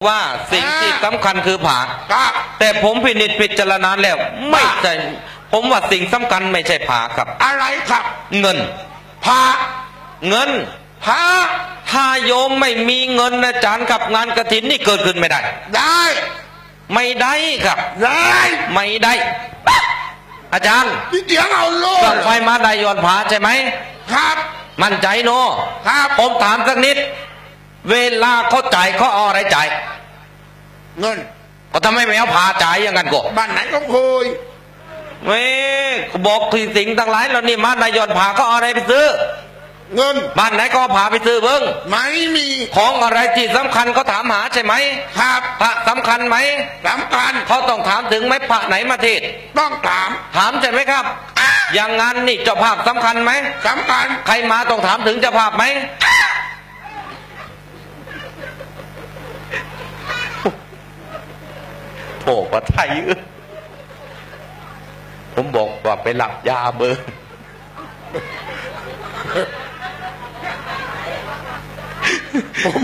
ว่าสิ่งที่สำคัญคือผาครับแต่ผมพิจารณาแล้วไม่ใช่ผมว่าสิ่งสำคัญไม่ใช่ผาครับอะไรครับเงินผาเงินผาถ้าโยมไม่มีเงินอาจารย์กับงานกฐินนี่เกิดขึ้นไม่ได้ไม่ได้ครับไม่ได้อาจารย์เดี๋ยวเอาโลดไฟมาได้ย้อนผาใช่ไหมครับมั่นใจโนครับผมถามสักนิดเวลาเขาจ่ายเขาเอาอะไรจ่ายเงินก็ทำไมไม่เอาผาจ่ายอย่างนั้นก็บ้านไหนก็คุยเว้บอกถึงสิ่งต่างหลายแล้วนี่มาได้ย้อนผาเขาเอาอะไรไปซื้อเงินบ้านไหนก็ผาไปซื้อเบิ้งไม่มีของอะไรที่สำคัญเขาถามหาใช่ไหมครับพระสำคัญไหมสำคัญเขาต้องถามถึงไหมพระไหนมาเทศต้องถามใช่ไหมครับอย่างงั้นนี่เจ้าภาพสำคัญไหมสำคัญใครมาต้องถามถึงเจ้าภาพไหมโถ่ว่าไทยผมบอกว่าไปหลับยาเบอร์ผม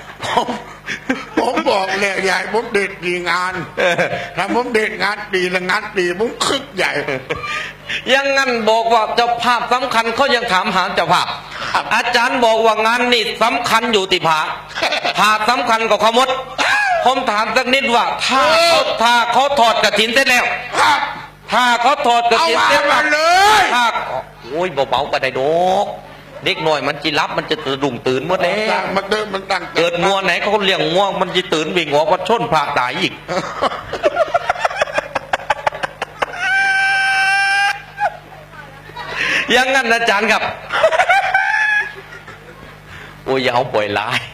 บอกเลยใหญ่ผมเด็ดดีงานถ้าผมเด็ดงานดีละงานดีผมคึกใหญ่ยังงั้นบอกว่าเจ้าภาพสำคัญเขายังถามหาเจ้าภาพอาจารย์บอกว่างานนี่สำคัญอยู่ที่ผาสำคัญกับขมดผมถามสักนิดว่าถ้าเขาถอดกฐินเสร็จแล้วถ้าเขาถอดกฐินเสร็จเลยถ้าโอ้ยเบาๆก็ได้ดอกเด็กหน่อยมันจีรับมันจะดุ่งตื่นหมดแล้วมันตั้งเกิดงัวไหนเขาเลี้ยงงัวมันจะตื่นวิ่งหัววัดชนผากตายอีกยังงั้นอาจารย์ครับโอ้ยอย่าเอาป่วยลาย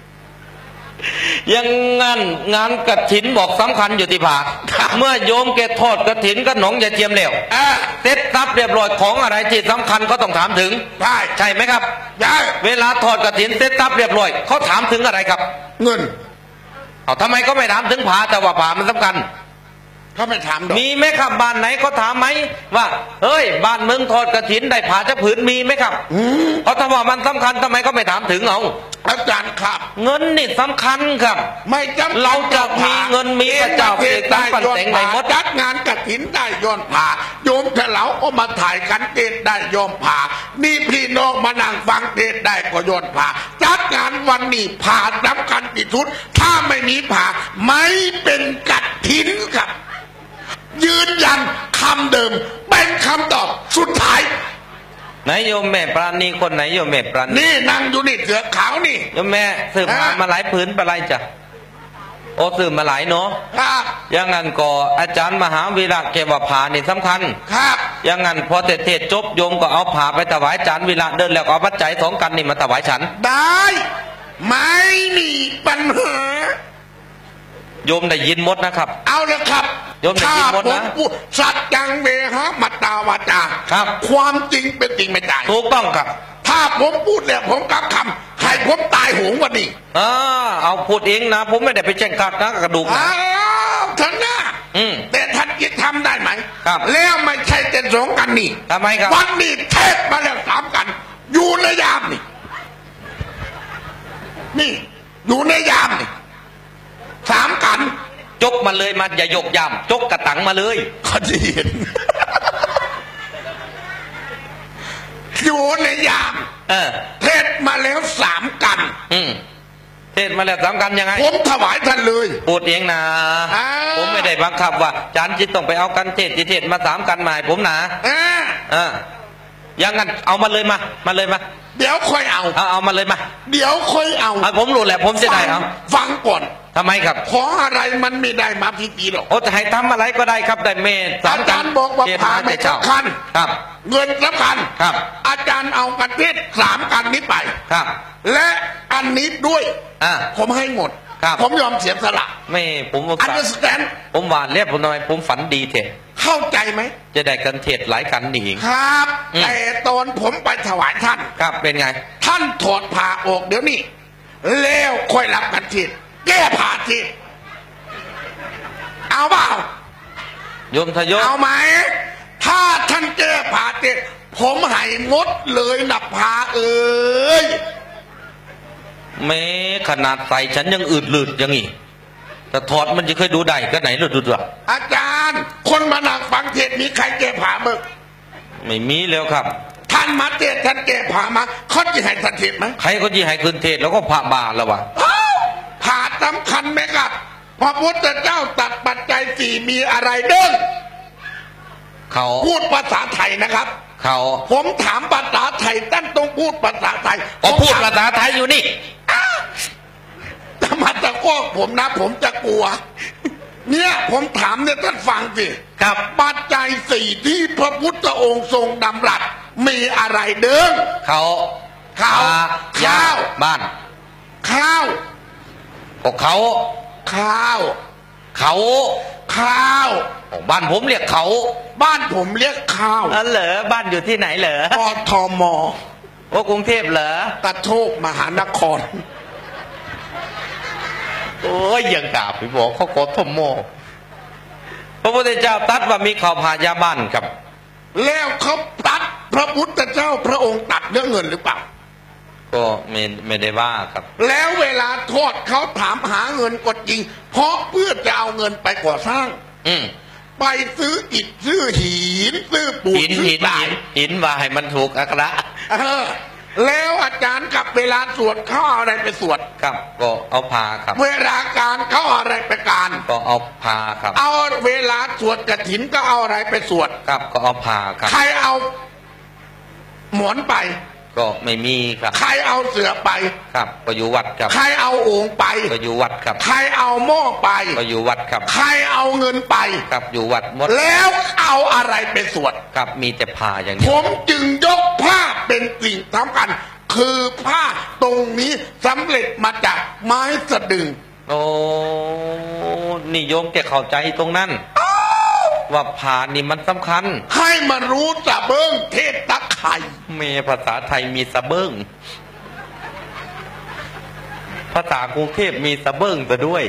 ยังงั้นงานกฐินบอกสำคัญอยู่ที่ผาเมื่อโยมแกทอดกฐินก็หนองอย่าเทียมแล้วเสร็จทรัพย์เรียบร้อยของอะไรที่สำคัญก็ต้องถามถึงใช่ไหมครับเวลาทอดกฐินเสร็จทรัพย์เรียบร้อยเขาถามถึงอะไรครับเงินเอาทำไมก็ไม่ถามถึงผาแต่ว่าผามันสำคัญเขาไม่ถามมีไหมครับบ้านไหนเขาถามไหมว่าเฮ้ยบ้านมึงทอดกฐินได้ผาจะผืนมีไหมครับเพราะถ้าว่ามันสำคัญทำไมก็ไม่ถามถึงเอาอาจารย์ครับเงินนี่สำคัญครับไม่จำเราจะมีเงินมีพระเจ้าเอกตั้งปันเสงในมดจัดงานกฐินได้ย้อนผ่าโยมเฉลาก็มาถ่ายกันเทศได้ย้อนผ่านี่พี่น้องมานั่งฟังเทศได้ก็ย้อนผ่าจัดงานวันนี้ผ่าสำคัญที่สุดถ้าไม่มีผ่าไม่เป็นกฐินครับยืนยันคำเดิมเป็นคำตอบสุดท้ายไหนโยมแม่ปราณีคนไหนโยมแม่ปราณีนี่นั่งอยู่นี่เสือขาวนี่โยมแม่สืบมาหลายผืนไปไรจ้ะโอ้สืบมาหลายเนาะครับยังงั้นก็อาจารย์มหาวีระเกว่าผานี่สำคัญครับยังงั้นพอเทศจบโยมก็เอาผาไปถวายอาจารย์วีระเดินแล้วก็เอาปัจจัย2 กันนี่มาถวายฉันได้ไม่มีปัญหาโยมได้ยินหมดนะครับเอาเลยครับโยมได้ยินหมดนะสัจจังเวหะมัตตาวาจาครับความจริงเป็นจริงไม่ได้ถูกต้องครับถ้าผมพูดแล้วผมกลับคำให้ผมตายโหงวันนี้เอาพูดเองนะผมไม่ได้ไปแจ้งกัดนะกระดูกนะท่านนะแต่ท่านจะทำได้ไหมครับแล้วไม่ใช่เป็น2 กันนี่ทำไมครับวันนี้เทศมาแล้ว3 กันอยู่ในยามนี่อยู่ในยามนี่3 กันจกมาเลยมาอย่ายกยามจกกระตังมาเลยขจีนอยู่ในยามเทศมาแล้ว3 กันเทศมาแล้ว3 กันยังไงผมถวายท่านเลยพูดเองนะผมไม่ได้บังคับว่าอาจารย์จิตต้องไปเอากันเทศมา3 กันมาให้ผมนะยังงั้นเอามาเลยมาเลยมาเดี๋ยวค่อยเอามาเลยมาเดี๋ยวค่อยเอาผมรู้แหละผมจะได้เอาฟังก่อนทำไมครับขออะไรมันไม่ได้มาปีหรอกโอ้จะให้ทำอะไรก็ได้ครับได้เมตอาจารย์บอกว่าผ่าไม่สำคัญครับเงินสำคัญครับอาจารย์เอากันเทศ3 กันนี้ไปครับและอันนี้ด้วยผมให้หมดผมยอมเสียสละไม่ผมอันเดอร์สแตนผมหวานเรียบผมทำไมผมฝันดีเถอะเข้าใจไหมจะได้กันเทศหลายกันนี่ครับแต่ตอนผมไปถวายท่านครับเป็นไงท่านถอดผ้าออกเดี๋ยวนี้แล้วค่อยรับกันเทศแก้ผ้าเทศเอาเปล่าโยมทยศเอาไหมถ้าท่านแก้ผ้าเทศผมให้งดเลยนับผ้าแม้ขนาดใส่ฉันยังอืดลืดอย่างงี้แต่ถอดมันจะเคยดูได้ก็ไหนดูตัวอาจารย์ คนมานั่งฟังเทศน์มีใครแก้ผ่ามึงไม่มีแล้วครับท่านมาเทศน์ท่านแก้ผ่ามาเขาจะให้ท่านเทศน์ไหมใครก็ยี่ให้คืนเทศแล้วก็พระบาแล้ววะอ้าวผ่าสำคัญไหมครับพระพุทธเจ้าตรัดปัจจัยสี่มีอะไรเด้งเขาพูดภาษาไทยนะครับเขาผมถามภาษาไทยท่านต้องพูดภาษาไทยก็พูดผมภาษาไทยอยู่นี่ถ้ามาตะโกนผมนะ ผมจะกลัว เนี่ยผมถามเนี่ยท่านฟังสิครับปัจจัยสี่ที่พระพุทธองค์ทรงดำรัสมีอะไรเด้งเขาเขายาข้าวบ้านข้าวก็เขาข้าวเขาข้าวบ้านผมเรียกเขาบ้านผมเรียกข้าวอ๋อเหรอบ้านอยู่ที่ไหนเหรอกทมโอ้กรุงเทพเหรอกระโชกมหานครโอ้ยยังกราบไปบอกเขากทมโมพระพุทธเจ้าตรัสว่ามีเขาพายาบ้านครับแล้วเขาตัดพระพุทธเจ้าพระองค์ตัดเรื่องเงินหรือเปล่าก็ไม่ได้ว่าครับแล้วเวลาโทษเขาถามหาเงินก็จริง เพราะเพื่อจะเอาเงินไปก่อสร้างอืมไปซื้ออิฐซื้อหินซื้อปูนหินซื้อหินทรายหินว่าให้มันถูกอักระเออแล้วอาจารย์กับเวลาสวดเขาเอาอะไรไปสวดครับก็เอาพาครับเวลาการเขาเอาอะไรไปการก็เอาพาครับเอาเวลาสวดกฐินก็เอาอะไรไปสวดครับก็เอาพาครับใครเอาหมอนไปก็ไม่มีครับใครเอาเสือไปครับก็อยู่วัดครับใครเอาโอ่งไปก็อยู่วัดครับใครเอาหม้อไปก็อยู่วัดครับใครเอาเงินไปครับอยู่วัดหมดแล้วเอาอะไรไปสวดครับมีแต่พาอย่างผเดียวมจึงยกผ้าเป็นสิ่งสำคัญ คือผ้าตรงนี้สำเร็จมาจากไม้สะดึงโอ้นิยมจะเข้าใจตรงนั้น ว่าพานี่มันสำคัญให้มารู้จะเบิ้งเทศตะไคร่เมภาษาไทยมีสะเบิ้งภาษากรุงเทพมีสะเบิ้งซะด้วย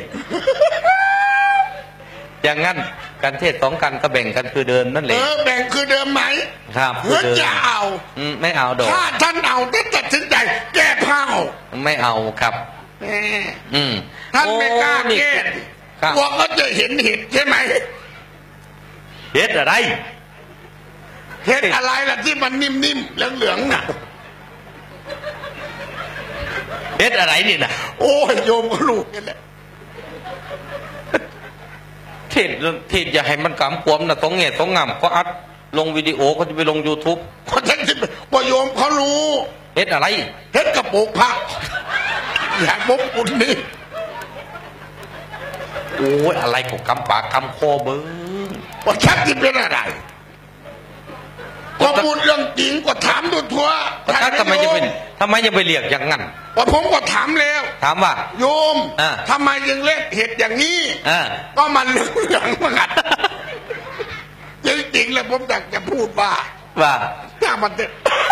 อย่างงั้นการเทศสองกันก็แบ่งกันคือเดินนั่นแหละแบ่งคือเดิมไหมครับเพื่อจะเอาไม่เอาดอกถ้าท่านเอาท่านตัดสินใจแก้ผ้าออกไม่เอาครับแหมอืมท่านไม่กล้าโอ้นี่แก้ครับกลัวเขาจะเห็นเห็ดใช่ไหมเฮ็ดอะไรเห็ดอะไรล่ะที่มันนิ่มๆเหลืองๆน่ะเฮ็ดอะไรนี่นะโอ้ยโยมก็รู้นี่แหละเทศอย่าให้มันกำกวมนะต้องแง่ต้องงำก็อัดลงวิดีโอก็จะไปลง YouTube เพราะท่านที่ว่าโยมเขารู้เฮ็ดอะไรเห็ดกระโปรงพระอยากบกอุ่นนี่โอ้ยอะไรของกำปากกำคอเบิ้งว่าชักที่เป็นอะไรก็พูดเรื่องจริงก็ถามดูทั่วทำไมจะไปเรียกอย่างนั้นว่าผมก็ถามแล้วถามว่าโยมอ่าทำไมยังเล่นเห็ดอย่างนี้อ่าก็มันเหลืองๆเหมือนกันจริงๆแล้วผมอยากจะพูดว่าว่าถ้ามันจะ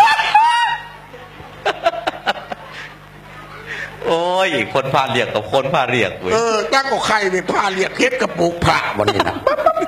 โอ้ยคนพาเรียกกับคนพาเรียกเว้ยตั้งก็ใครไปพาเรียกเฮ็ดกระปุกพระวันนี้นะ